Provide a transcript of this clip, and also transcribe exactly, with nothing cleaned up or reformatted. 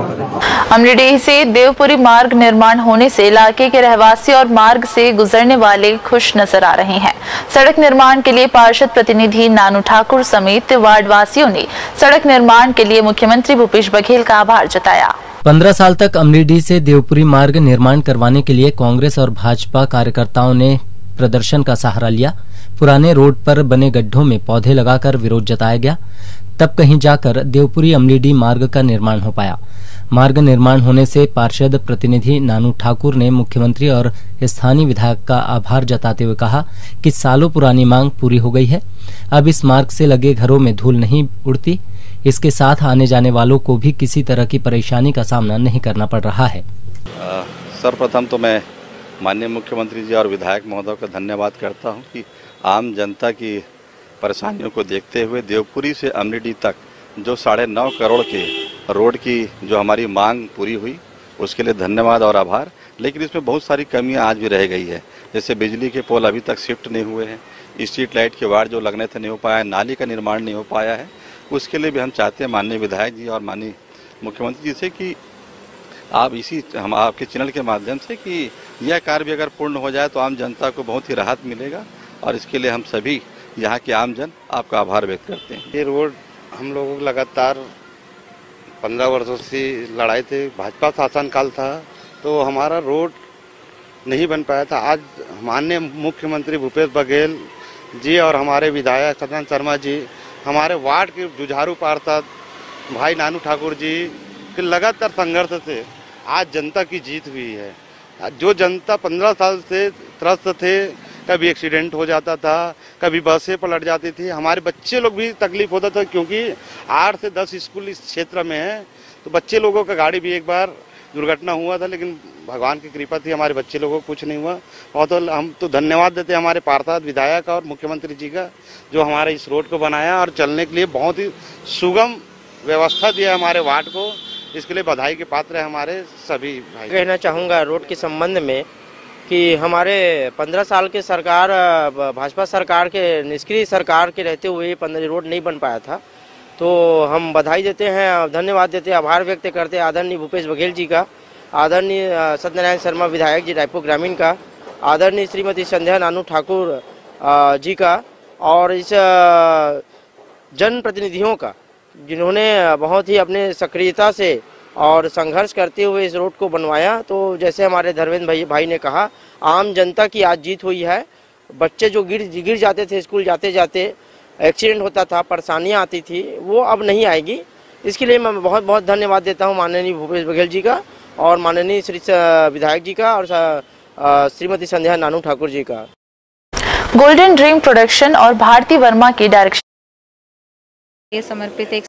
करें। अमलीडीह से देवपुरी मार्ग निर्माण होने से इलाके के रहवासी और मार्ग से गुजरने वाले खुश नजर आ रहे हैं। सड़क निर्माण के लिए पार्षद प्रतिनिधि नानू ठाकुर समेत वार्ड वासियों ने सड़क निर्माण के लिए मुख्यमंत्री भूपेश बघेल का आभार जताया। पंद्रह साल तक अमलीडीह से देवपुरी मार्ग निर्माण करवाने के लिए कांग्रेस और भाजपा कार्यकर्ताओं ने प्रदर्शन का सहारा लिया। पुराने रोड पर बने गड्ढों में पौधे लगाकर विरोध जताया गया, तब कहीं जाकर देवपुरी अमलीडीह मार्ग का निर्माण हो पाया। मार्ग निर्माण होने से पार्षद प्रतिनिधि नानू ठाकुर ने मुख्यमंत्री और स्थानीय विधायक का आभार जताते हुए कहा कि सालों पुरानी मांग पूरी हो गई है। अब इस मार्ग से लगे घरों में धूल नहीं उड़ती। इसके साथ आने जाने वालों को भी किसी तरह की परेशानी का सामना नहीं करना पड़ रहा है। सर्वप्रथम तो मैं माननीय मुख्यमंत्री जी और विधायक महोदय का धन्यवाद करता हूं कि आम जनता की परेशानियों को देखते हुए देवपुरी से अमलीडीह तक जो साढ़े नौ करोड़ के रोड की जो हमारी मांग पूरी हुई, उसके लिए धन्यवाद और आभार। लेकिन इसमें बहुत सारी कमियां आज भी रह गई है। जैसे बिजली के पोल अभी तक शिफ्ट नहीं हुए हैं, स्ट्रीट लाइट के वार्ड जो लगने थे नहीं हो पाया है, नाली का निर्माण नहीं हो पाया है। उसके लिए भी हम चाहते हैं माननीय विधायक जी और माननीय मुख्यमंत्री जी से कि आप इसी हम आपके चैनल के माध्यम से कि यह कार्य भी अगर पूर्ण हो जाए तो आम जनता को बहुत ही राहत मिलेगा, और इसके लिए हम सभी यहाँ के आम जन आपका आभार व्यक्त करते हैं। ये रोड हम लोगों को लगातार पंद्रह वर्षों से लड़ाई थे, भाजपा शासनकाल था तो हमारा रोड नहीं बन पाया था। आज माननीय मुख्यमंत्री भूपेश बघेल जी और हमारे विधायक सदानंद शर्मा जी, हमारे वार्ड के जुझारू पार्षद भाई नानू ठाकुर जी के लगातार संघर्ष से आज जनता की जीत हुई है। जो जनता पंद्रह साल से त्रस्त थे, कभी एक्सीडेंट हो जाता था, कभी बसें पलट जाती थी, हमारे बच्चे लोग भी तकलीफ होता था क्योंकि आठ से दस स्कूल इस क्षेत्र में है, तो बच्चे लोगों का गाड़ी भी एक बार दुर्घटना हुआ था, लेकिन भगवान की कृपा थी हमारे बच्चे लोगों को कुछ नहीं हुआ। और तो हम तो धन्यवाद देते हैं हमारे पार्षद विधायक और मुख्यमंत्री जी का, जो हमारे इस रोड को बनाया और चलने के लिए बहुत ही सुगम व्यवस्था दिया हमारे वार्ड को। इसके लिए बधाई के पात्र है हमारे सभी भाई। कहना चाहूँगा रोड के संबंध में कि हमारे पंद्रह साल के सरकार, भाजपा सरकार के निष्क्रिय सरकार के रहते हुए पंद्रह रोड नहीं बन पाया था, तो हम बधाई देते हैं, धन्यवाद देते हैं, आभार व्यक्त करते हैं आदरणीय भूपेश बघेल जी का, आदरणीय सत्यनारायण शर्मा विधायक जी रायपुर ग्रामीण का, आदरणीय श्रीमती संध्या नानू ठाकुर जी का, और इस जनप्रतिनिधियों का जिन्होंने बहुत ही अपने सक्रियता से और संघर्ष करते हुए इस रोड को बनवाया। तो जैसे हमारे धर्मेंद्र भाई भाई ने कहा, आम जनता की आज जीत हुई है। बच्चे जो गिर गिर जाते थे, स्कूल जाते जाते एक्सीडेंट होता था, परेशानियां आती थी, वो अब नहीं आएगी। इसके लिए मैं बहुत बहुत धन्यवाद देता हूं माननीय भूपेश बघेल जी का और माननीय श्री विधायक जी का और श्रीमती संध्या नानू ठाकुर जी का। गोल्डन ड्रीम प्रोडक्शन और भारती वर्मा की डायरेक्शन समर्पित एक